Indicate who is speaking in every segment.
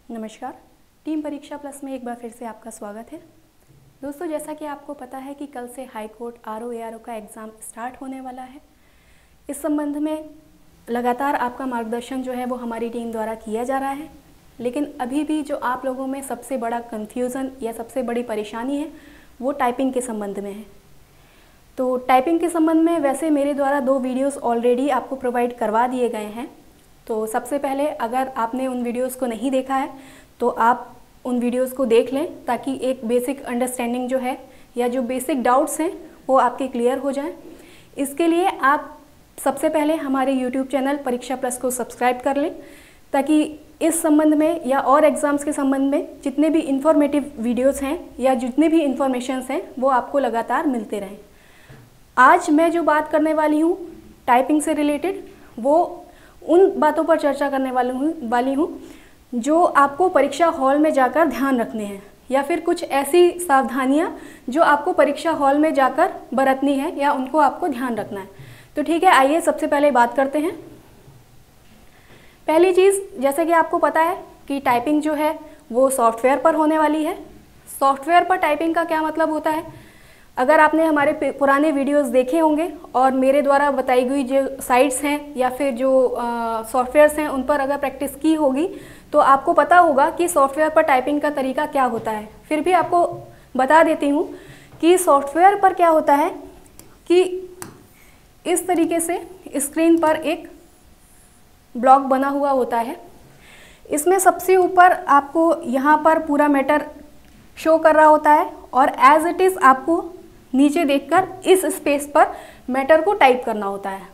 Speaker 1: नमस्कार। टीम परीक्षा प्लस में एक बार फिर से आपका स्वागत है। दोस्तों, जैसा कि आपको पता है कि कल से हाई कोर्ट आरओ एआरओ का एग्ज़ाम स्टार्ट होने वाला है। इस संबंध में लगातार आपका मार्गदर्शन जो है वो हमारी टीम द्वारा किया जा रहा है, लेकिन अभी भी जो आप लोगों में सबसे बड़ा कन्फ्यूज़न या सबसे बड़ी परेशानी है वो टाइपिंग के संबंध में है। तो टाइपिंग के संबंध में वैसे मेरे द्वारा 2 वीडियोस ऑलरेडी आपको प्रोवाइड करवा दिए गए हैं। तो सबसे पहले अगर आपने उन वीडियोस को नहीं देखा है तो आप उन वीडियोस को देख लें, ताकि एक बेसिक अंडरस्टैंडिंग जो है या जो बेसिक डाउट्स हैं वो आपके क्लियर हो जाएं। इसके लिए आप सबसे पहले हमारे यूट्यूब चैनल परीक्षा प्लस को सब्सक्राइब कर लें, ताकि इस संबंध में या और एग्ज़ाम्स के संबंध में जितने भी इंफॉर्मेटिव वीडियोस हैं या जितने भी इंफॉर्मेशंस हैं वो आपको लगातार मिलते रहें। आज मैं जो बात करने वाली हूँ टाइपिंग से रिलेटेड, वो उन बातों पर चर्चा करने वाली हूँ जो आपको परीक्षा हॉल में जाकर ध्यान रखने हैं, या फिर कुछ ऐसी सावधानियाँ जो आपको परीक्षा हॉल में जाकर बरतनी है या उनको आपको ध्यान रखना है। तो ठीक है, आइए सबसे पहले बात करते हैं। पहली चीज़, जैसे कि आपको पता है कि टाइपिंग जो है वो सॉफ्टवेयर पर होने वाली है। सॉफ्टवेयर पर टाइपिंग का क्या मतलब होता है? अगर आपने हमारे पुराने वीडियोस देखे होंगे और मेरे द्वारा बताई गई जो साइट्स हैं या फिर जो सॉफ्टवेयर्स हैं उन पर अगर प्रैक्टिस की होगी तो आपको पता होगा कि सॉफ्टवेयर पर टाइपिंग का तरीका क्या होता है। फिर भी आपको बता देती हूँ कि सॉफ्टवेयर पर क्या होता है कि इस तरीके से स्क्रीन पर एक ब्लॉक बना हुआ होता है। इसमें सबसे ऊपर आपको यहाँ पर पूरा मैटर शो कर रहा होता है और एज इट इज़ आपको नीचे देखकर इस स्पेस पर मैटर को टाइप करना होता है।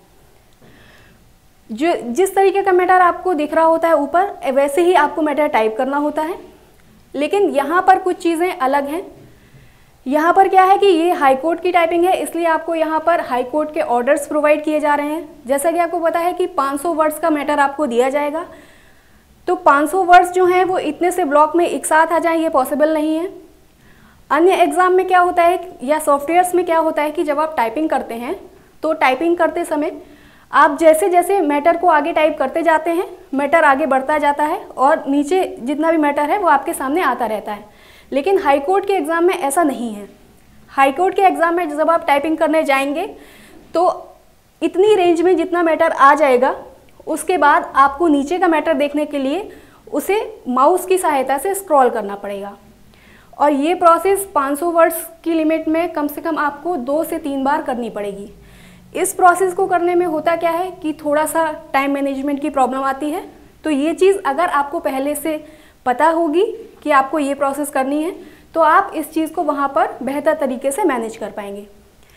Speaker 1: जो जिस तरीके का मैटर आपको दिख रहा होता है ऊपर, वैसे ही आपको मैटर टाइप करना होता है। लेकिन यहाँ पर कुछ चीज़ें अलग हैं। यहाँ पर क्या है कि ये हाई कोर्ट की टाइपिंग है, इसलिए आपको यहाँ पर हाई कोर्ट के ऑर्डर्स प्रोवाइड किए जा रहे हैं। जैसा कि आपको पता है कि 500 वर्ड्स का मैटर आपको दिया जाएगा, तो 500 वर्ड्स जो हैं वो इतने से ब्लॉक में एक साथ आ जाएं, ये पॉसिबल नहीं है। अन्य एग्ज़ाम में क्या होता है या सॉफ्टवेयर्स में क्या होता है कि जब आप टाइपिंग करते हैं तो टाइपिंग करते समय आप जैसे जैसे मैटर को आगे टाइप करते जाते हैं, मैटर आगे बढ़ता जाता है और नीचे जितना भी मैटर है वो आपके सामने आता रहता है। लेकिन हाई कोर्ट के एग्ज़ाम में ऐसा नहीं है। हाई कोर्ट के एग्ज़ाम में जब आप टाइपिंग करने जाएंगे तो इतनी रेंज में जितना मैटर आ जाएगा, उसके बाद आपको नीचे का मैटर देखने के लिए उसे माउस की सहायता से स्क्रॉल करना पड़ेगा। और ये प्रोसेस 500 वर्ड्स की लिमिट में कम से कम आपको 2 से 3 बार करनी पड़ेगी। इस प्रोसेस को करने में होता क्या है कि थोड़ा सा टाइम मैनेजमेंट की प्रॉब्लम आती है। तो ये चीज़ अगर आपको पहले से पता होगी कि आपको ये प्रोसेस करनी है तो आप इस चीज़ को वहाँ पर बेहतर तरीके से मैनेज कर पाएंगे।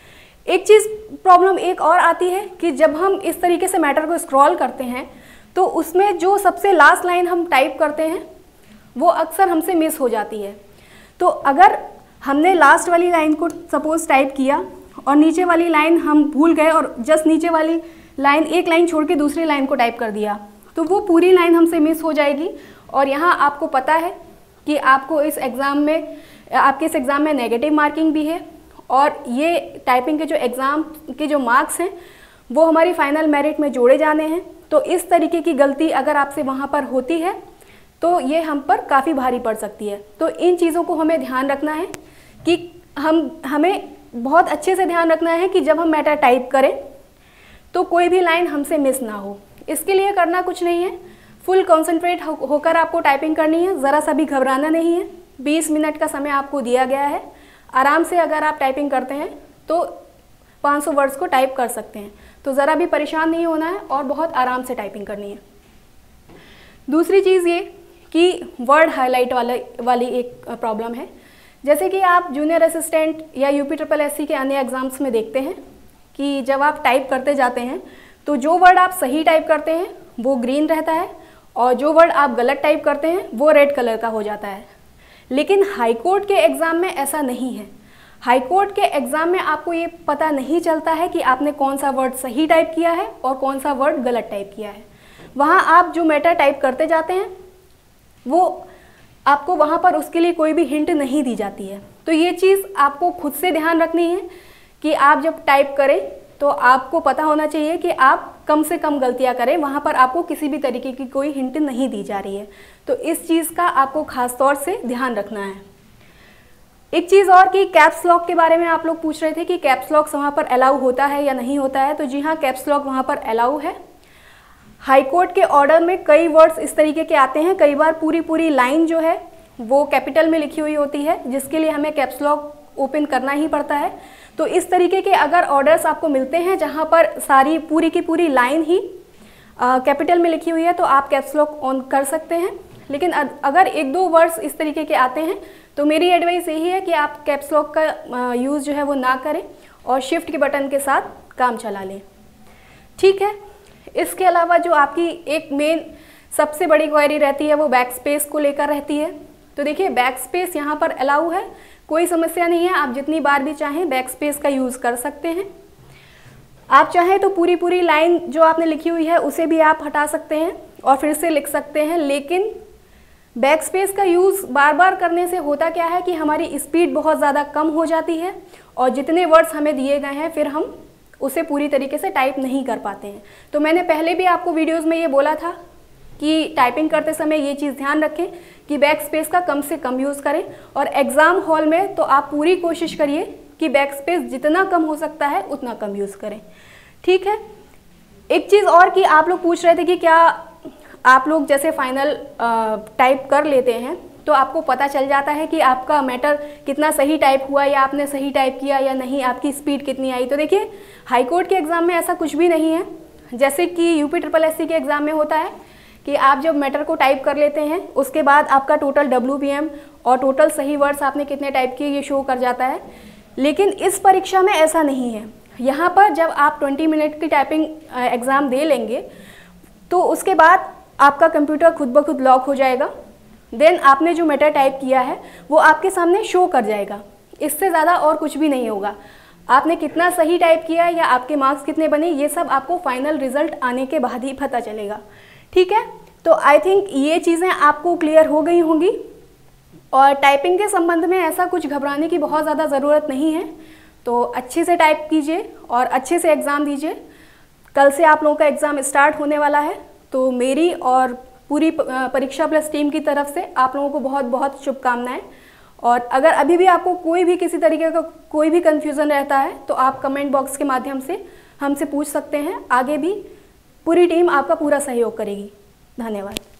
Speaker 1: एक चीज़ प्रॉब्लम एक और आती है कि जब हम इस तरीके से मैटर को स्क्रॉल करते हैं तो उसमें जो सबसे लास्ट लाइन हम टाइप करते हैं वो अक्सर हमसे मिस हो जाती है। तो अगर हमने लास्ट वाली लाइन को सपोज टाइप किया और नीचे वाली लाइन हम भूल गए और जस्ट नीचे वाली लाइन एक लाइन छोड़ के दूसरी लाइन को टाइप कर दिया, तो वो पूरी लाइन हमसे मिस हो जाएगी। और यहाँ आपको पता है कि आपको इस एग्ज़ाम में आपके इस एग्ज़ाम में नेगेटिव मार्किंग भी है, और ये टाइपिंग के जो एग्ज़ाम के जो मार्क्स हैं वो हमारी फाइनल मेरिट में जोड़े जाने हैं। तो इस तरीके की गलती अगर आपसे वहाँ पर होती है तो ये हम पर काफ़ी भारी पड़ सकती है। तो इन चीज़ों को हमें ध्यान रखना है कि हमें बहुत अच्छे से ध्यान रखना है कि जब हम मैटर टाइप करें तो कोई भी लाइन हमसे मिस ना हो। इसके लिए करना कुछ नहीं है, फुल कॉन्सेंट्रेट होकर आपको टाइपिंग करनी है, ज़रा सा भी घबराना नहीं है। 20 मिनट का समय आपको दिया गया है। आराम से अगर आप टाइपिंग करते हैं तो 500 वर्ड्स को टाइप कर सकते हैं। तो ज़रा भी परेशान नहीं होना है और बहुत आराम से टाइपिंग करनी है। दूसरी चीज़ ये कि वर्ड हाईलाइट वाली एक प्रॉब्लम है। जैसे कि आप जूनियर असिस्टेंट या UPSSC के अन्य एग्ज़ाम्स में देखते हैं कि जब आप टाइप करते जाते हैं तो जो वर्ड आप सही टाइप करते हैं वो ग्रीन रहता है और जो वर्ड आप गलत टाइप करते हैं वो रेड कलर का हो जाता है। लेकिन हाई कोर्ट के एग्ज़ाम में ऐसा नहीं है। हाई कोर्ट के एग्ज़ाम में आपको ये पता नहीं चलता है कि आपने कौन सा वर्ड सही टाइप किया है और कौन सा वर्ड गलत टाइप किया है। वहाँ आप जो मैटर टाइप करते जाते हैं वो आपको वहाँ पर उसके लिए कोई भी हिंट नहीं दी जाती है। तो ये चीज़ आपको खुद से ध्यान रखनी है कि आप जब टाइप करें तो आपको पता होना चाहिए कि आप कम से कम गलतियां करें, वहाँ पर आपको किसी भी तरीके की कोई हिंट नहीं दी जा रही है। तो इस चीज़ का आपको खास तौर से ध्यान रखना है। एक चीज़ और कि कैप्स लॉक के बारे में आप लोग पूछ रहे थे कि कैप्स लॉक वहाँ पर अलाउ होता है या नहीं होता है। तो जी हाँ, कैप्स लॉक वहाँ पर अलाउ है। हाई कोर्ट के ऑर्डर में कई वर्ड्स इस तरीके के आते हैं, कई बार पूरी लाइन जो है वो कैपिटल में लिखी हुई होती है, जिसके लिए हमें कैप्स लॉक ओपन करना ही पड़ता है। तो इस तरीके के अगर ऑर्डर्स आपको मिलते हैं जहाँ पर सारी पूरी की पूरी लाइन ही कैपिटल में लिखी हुई है, तो आप कैप्स लॉक ऑन कर सकते हैं। लेकिन अगर एक दो वर्ड्स इस तरीके के आते हैं तो मेरी एडवाइस यही है कि आप कैप्स लॉक का यूज़ जो है वो ना करें और शिफ्ट के बटन के साथ काम चला लें। ठीक है, इसके अलावा जो आपकी एक मेन सबसे बड़ी क्वेरी रहती है वो बैक स्पेस को लेकर रहती है। तो देखिए, बैक स्पेस यहाँ पर अलाउ है, कोई समस्या नहीं है, आप जितनी बार भी चाहें बैक स्पेस का यूज़ कर सकते हैं। आप चाहें तो पूरी लाइन जो आपने लिखी हुई है उसे भी आप हटा सकते हैं और फिर से लिख सकते हैं। लेकिन बैक स्पेस का यूज़ बार बार करने से होता क्या है कि हमारी स्पीड बहुत ज़्यादा कम हो जाती है और जितने वर्ड्स हमें दिए गए हैं फिर हम उसे पूरी तरीके से टाइप नहीं कर पाते हैं। तो मैंने पहले भी आपको वीडियोस में ये बोला था कि टाइपिंग करते समय ये चीज़ ध्यान रखें कि बैक स्पेस का कम से कम यूज़ करें। और एग्ज़ाम हॉल में तो आप पूरी कोशिश करिए कि बैक स्पेस जितना कम हो सकता है उतना कम यूज़ करें। ठीक है, एक चीज़ और कि आप लोग पूछ रहे थे कि क्या आप लोग जैसे फाइनल टाइप कर लेते हैं तो आपको पता चल जाता है कि आपका मैटर कितना सही टाइप हुआ या आपने सही टाइप किया या नहीं, आपकी स्पीड कितनी आई। तो देखिए, हाई कोर्ट के एग्ज़ाम में ऐसा कुछ भी नहीं है। जैसे कि UPSSC के एग्ज़ाम में होता है कि आप जब मैटर को टाइप कर लेते हैं उसके बाद आपका टोटल WPM और टोटल सही वर्ड्स आपने कितने टाइप किए ये शो कर जाता है। लेकिन इस परीक्षा में ऐसा नहीं है। यहाँ पर जब आप 20 मिनट की टाइपिंग एग्ज़ाम दे लेंगे तो उसके बाद आपका कंप्यूटर खुद ब खुद लॉक हो जाएगा। देन आपने जो मैटर टाइप किया है वो आपके सामने शो कर जाएगा। इससे ज़्यादा और कुछ भी नहीं होगा। आपने कितना सही टाइप किया या आपके मार्क्स कितने बने ये सब आपको फाइनल रिजल्ट आने के बाद ही पता चलेगा। ठीक है, तो आई थिंक ये चीज़ें आपको क्लियर हो गई होंगी। और टाइपिंग के संबंध में ऐसा कुछ घबराने की बहुत ज़्यादा ज़रूरत नहीं है। तो अच्छे से टाइप कीजिए और अच्छे से एग्ज़ाम दीजिए। कल से आप लोगों का एग्ज़ाम स्टार्ट होने वाला है। तो मेरी और पूरी परीक्षा प्लस टीम की तरफ से आप लोगों को बहुत बहुत शुभकामनाएं। और अगर अभी भी आपको कोई भी किसी तरीके का कोई भी कन्फ्यूज़न रहता है तो आप कमेंट बॉक्स के माध्यम से हमसे पूछ सकते हैं। आगे भी पूरी टीम आपका पूरा सहयोग करेगी। धन्यवाद।